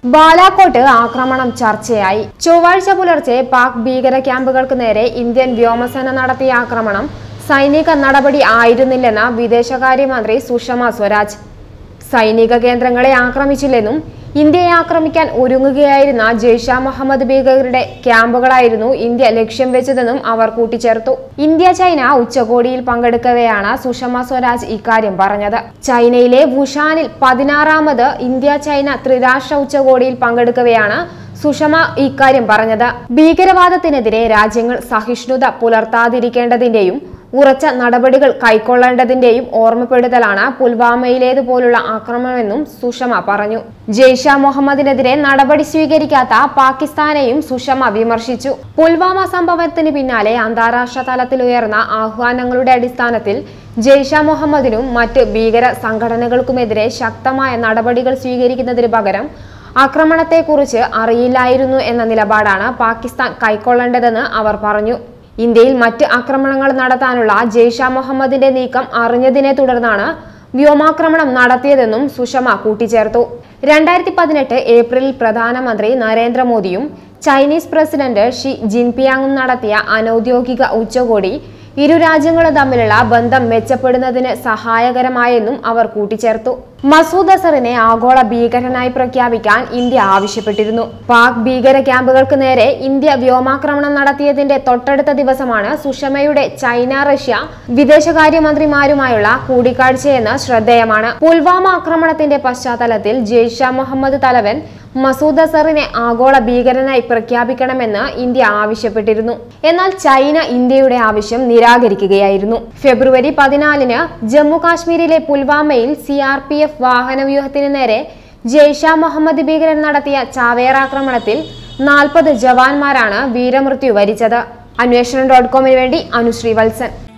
ബാലാക്കോട്ട് ആക്രമണം ചർച്ചയായി. ചൊവ്വാഴ്ച പുലർച്ചെ പാക് ഭീകര ക്യാമ്പുകൾക്ക് നേരെ ഇന്ത്യൻ വ്യോമസേന നടത്തിയ ആക്രമണം സൈനിക നടപടി ആയിരുന്നില്ലെന്ന് വിദേശകാര്യമന്ത്രി സുഷമ സ്വരാജ്. സൈനിക കേന്ദ്രങ്ങളെ ആക്രമിച്ചില്ലെന്നും ഇന്ത്യയെ ആക്രമിക്കാൻ ഒരുങ്ങുകയായിരുന്ന ജെയ്ഷെ മുഹമ്മദ് ഭീകരരുടെ ക്യാമ്പുകളായിരുന്നു ഇന്ത്യ ലക്ഷ്യം വെച്ചതെന്നും അവർ കൂട്ടിച്ചേർത്തു. ഇന്ത്യ ചൈന ഉച്ചകോടിയിൽ പങ്കെടുക്കവെയാണ് സുഷമ സ്വരാജ് ഇക്കാര്യം പറഞ്ഞത്. ചൈനയിലെ വുഷാനിൽ 16ാമത് ഇന്ത്യ ചൈന ത്രിരാഷ്ട്ര ഉച്ചകോടിയിൽ പങ്കെടുക്കവെയാണ് സുഷമ ഇക്കാര്യം പറഞ്ഞത്. ഭീകരവാദത്തിനെതിരെ രാജ്യങ്ങൾ സഹിഷ്ണുത പുലർത്താതിരിക്കേണ്ടതിന്റെയും ഉറച്ച നടപടികൾ കൈക്കൊള്ളേണ്ടതിന്റെയും ഓർമ്മപ്പെടുത്തലാണ് പുൽവാമയിലേതുപോലുള്ള ആക്രമണമെന്നും സുഷമ പറഞ്ഞു. ജെയ്ഷെ മുഹമ്മദിനെതിരെ നടപടി സ്വീകരിക്കാത്ത പാകിസ്ഥാനെയും സുഷമ വിമർശിച്ചു. പുൽവാമ സംഭവത്തിന് പിന്നാലെ അന്താരാഷ്ട്ര തലത്തിൽ ഉയർന്ന ആഹ്വാനങ്ങളുടെ അടിസ്ഥാനത്തിൽ ജെയ്ഷെ മുഹമ്മദിനും മറ്റ് ഭീകര സംഘടനകൾക്കുമെതിരെ ശക്തമായ നടപടികൾ സ്വീകരിക്കുന്നതിന് പകരം ആക്രമണത്തെക്കുറിച്ച് അറിയില്ലായിരുന്നു എന്ന നിലപാടാണ് പാകിസ്ഥാൻ കൈക്കൊള്ളേണ്ടതെന്ന് അവർ പറഞ്ഞു. ഇന്ത്യയിൽ മറ്റ് ആക്രമണങ്ങൾ നടത്താനുള്ള ജെയ്ഷെ മുഹമ്മദിന്റെ നീക്കം അറിഞ്ഞതിനെ തുടർന്നാണ് വ്യോമാക്രമണം നടത്തിയതെന്നും സുഷമ കൂട്ടിച്ചേർത്തു. 2018 ഏപ്രിലിൽ പ്രധാനമന്ത്രി നരേന്ദ്രമോദിയും ചൈനീസ് പ്രസിഡന്റ് ഷി ജിൻപിയാങ്ങും നടത്തിയ അനൌദ്യോഗിക ഉച്ചകോടി ഇരു രാജ്യങ്ങളും തമ്മിലുള്ള ബന്ധം മെച്ചപ്പെടുന്നതിന് സഹായകരമായെന്നും അവർ കൂട്ടിച്ചേർത്തു. മസൂദ് അസറിനെ ആഗോള ഭീകരനായി പ്രഖ്യാപിക്കാൻ ഇന്ത്യ ആവശ്യപ്പെട്ടിരുന്നു. പാക് ഭീകര ക്യാമ്പുകൾക്ക് നേരെ ഇന്ത്യ വ്യോമാക്രമണം നടത്തിയതിന്റെ തൊട്ടടുത്ത ദിവസമാണ് സുഷമയുടെ ചൈന റഷ്യ വിദേശകാര്യമന്ത്രിമാരുമായുള്ള കൂടിക്കാഴ്ചയെന്ന് ശ്രദ്ധേയമാണ്. പുൽവാമ ആക്രമണത്തിന്റെ പശ്ചാത്തലത്തിൽ ജെയ്ഷെ മുഹമ്മദ് തലവൻ മസൂദ് അസറിനെ ആഗോള ഭീകരനായി പ്രഖ്യാപിക്കണമെന്ന് ഇന്ത്യ ആവശ്യപ്പെട്ടിരുന്നു. എന്നാൽ ചൈന ഇന്ത്യയുടെ ആവശ്യം നിരാകരിക്കുകയായിരുന്നു. ഫെബ്രുവരി 14-ന് ജമ്മു കാശ്മീരിലെ പുൽവാമയിൽ CRPF വാഹനവ്യൂഹത്തിന് നേരെ ജെയ്ഷെ മുഹമ്മദ് ഭീകരർ നടത്തിയ ചാവേറാക്രമണത്തിൽ 40 ജവാന്മാരാണ് വീരമൃത്യു വരിച്ചത്. അന്വേഷണം.comന് വേണ്ടി അനുശ്രീ വത്സൻ.